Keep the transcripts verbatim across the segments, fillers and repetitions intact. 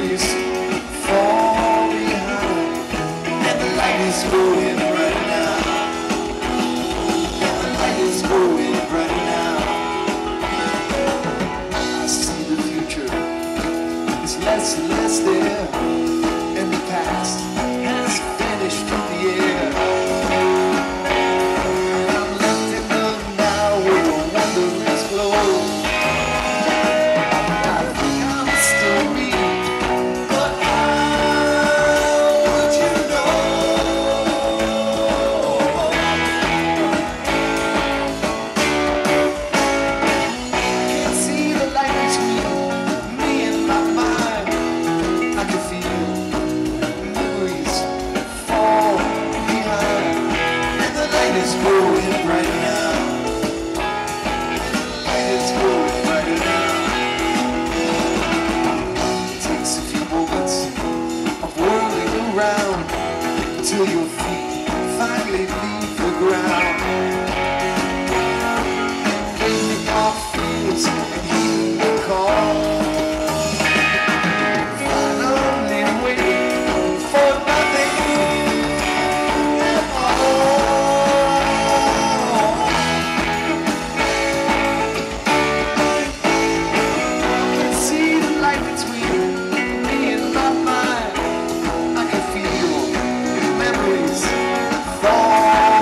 memories fall behind, and the light is going bright now, and the light is going bright now. I see the future is less and less there, and the past has vanished from the air. I'm left in love now with a wondrous glow. I think I'm still me, but how would you know? Can't see the light between me and my mind. I can feel memories fall behind, and the light is going bright now. The light is going bright now. It takes a few moments of whirling around till your feet finally leave the ground. Giving off feels and heeding the call. Finally waiting for nothing at all. I can see the light between me and my mind. I can feel memories fall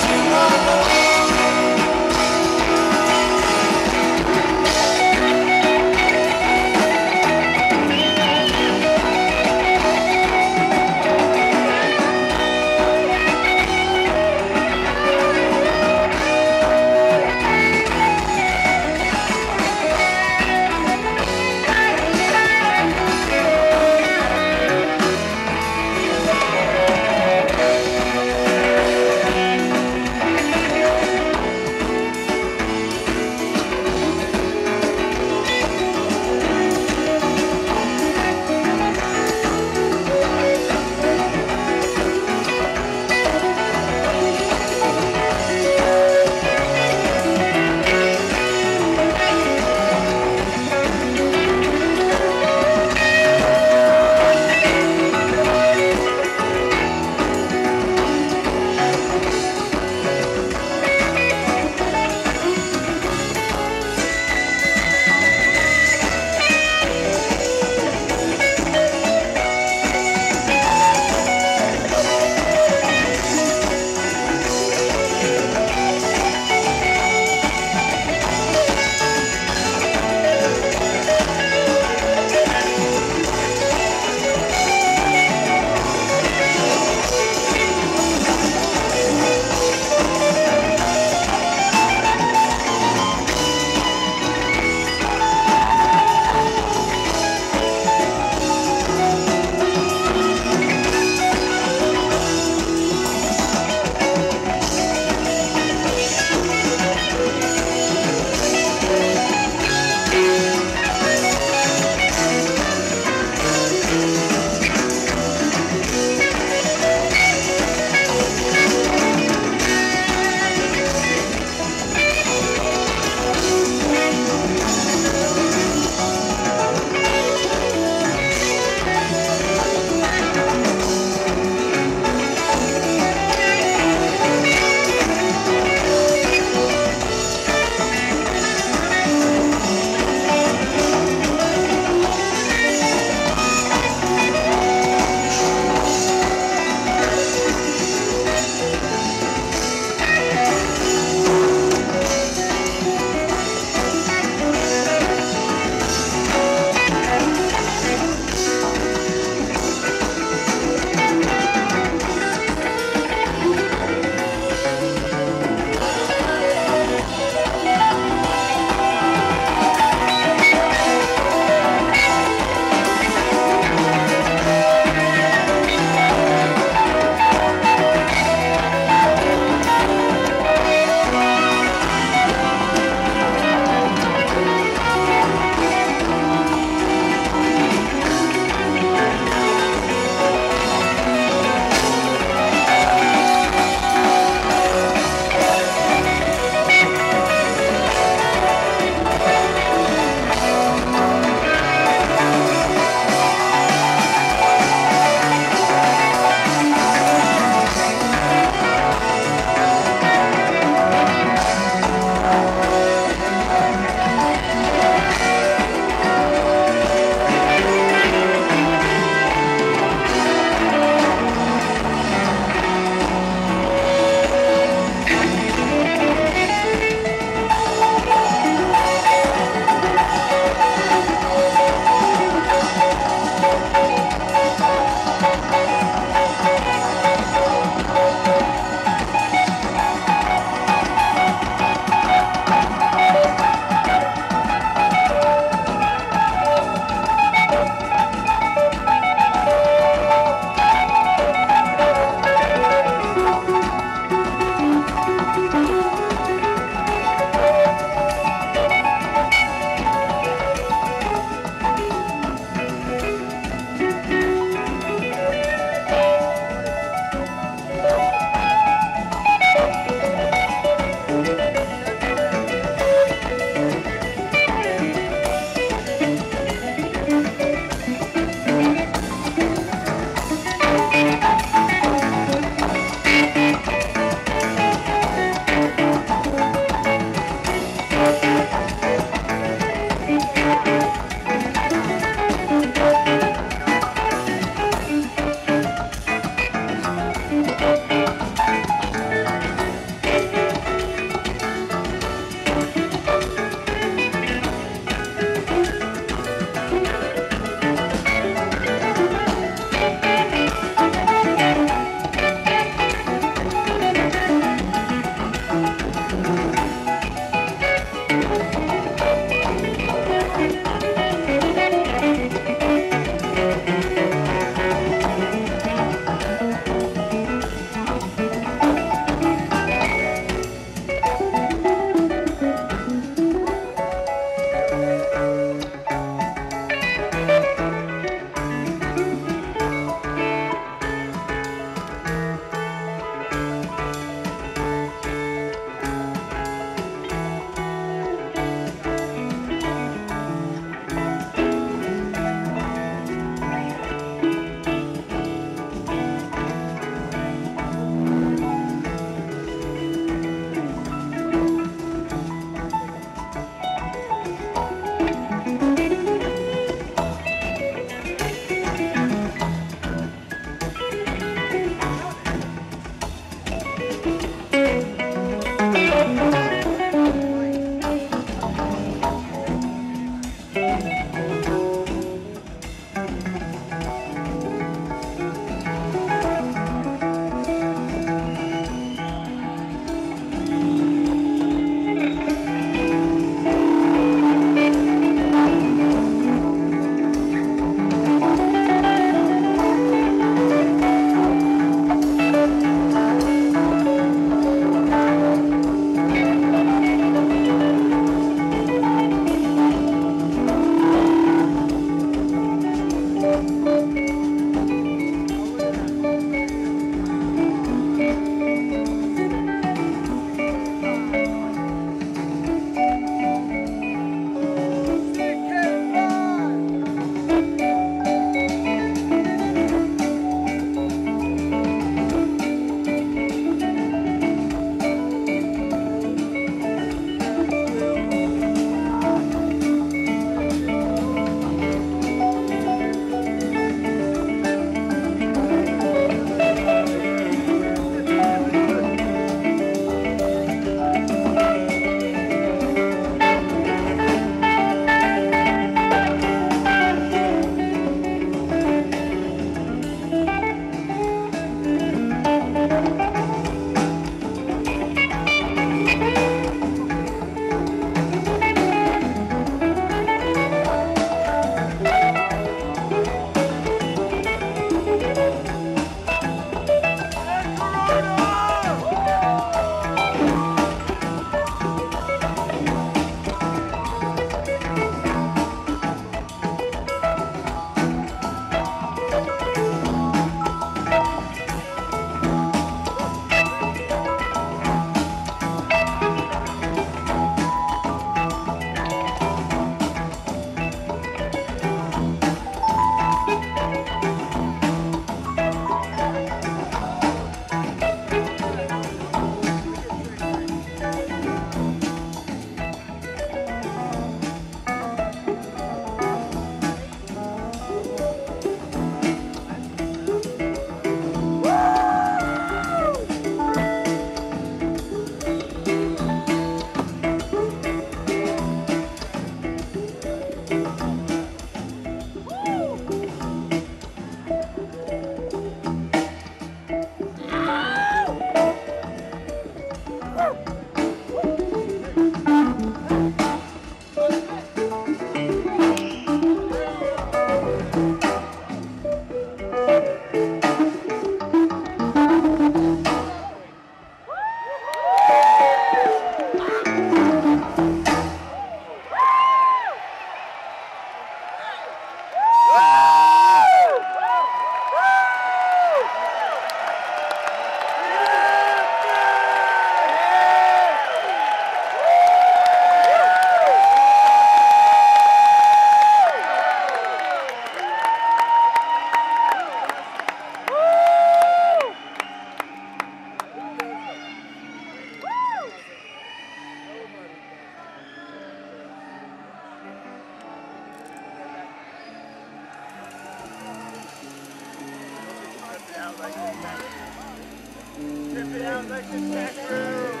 Strip it out like a kangaroo.